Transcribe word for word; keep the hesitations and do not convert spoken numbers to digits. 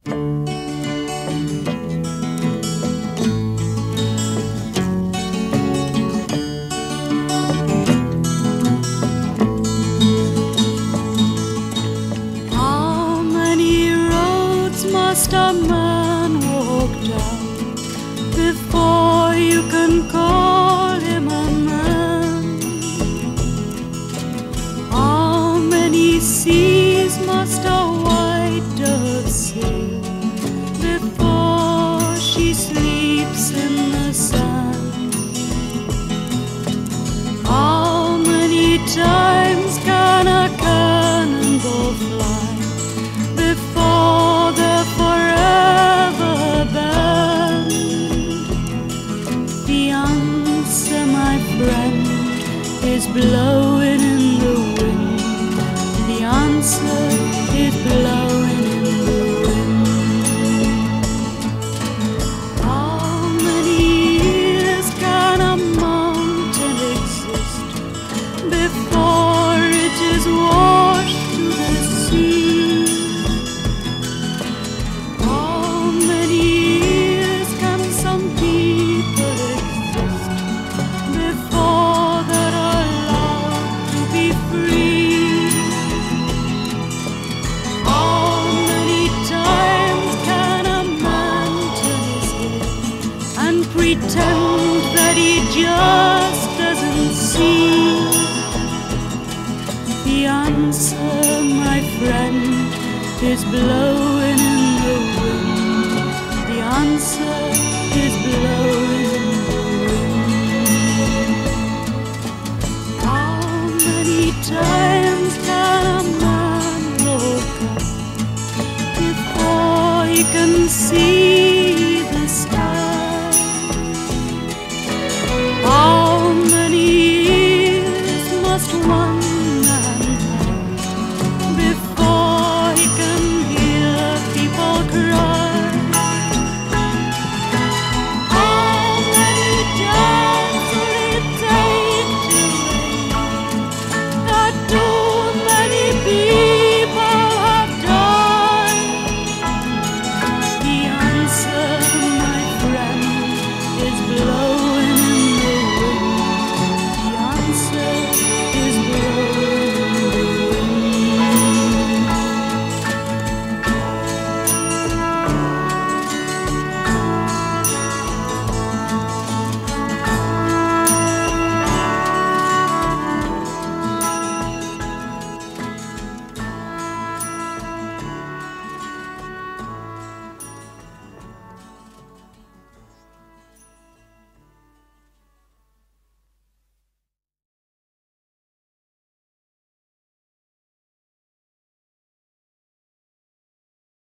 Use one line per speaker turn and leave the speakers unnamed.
How many roads must a man walk down before you can call him a man? How many seas must a white dove sail before she sleeps in the sand? How many times can a cannonball fly before they're forever banned? The answer, my friend, is blowing in the wind. The answer is blowing in the wind. How many years can a mountain exist before it is washed to the sea? How many years can some people exist before they're allowed to be free? How many times can a man turn his head and pretend that he just doesn't see? The answer, my friend, is blowing in the wind. The answer is blowing in the wind. How many times can a man look up before he can see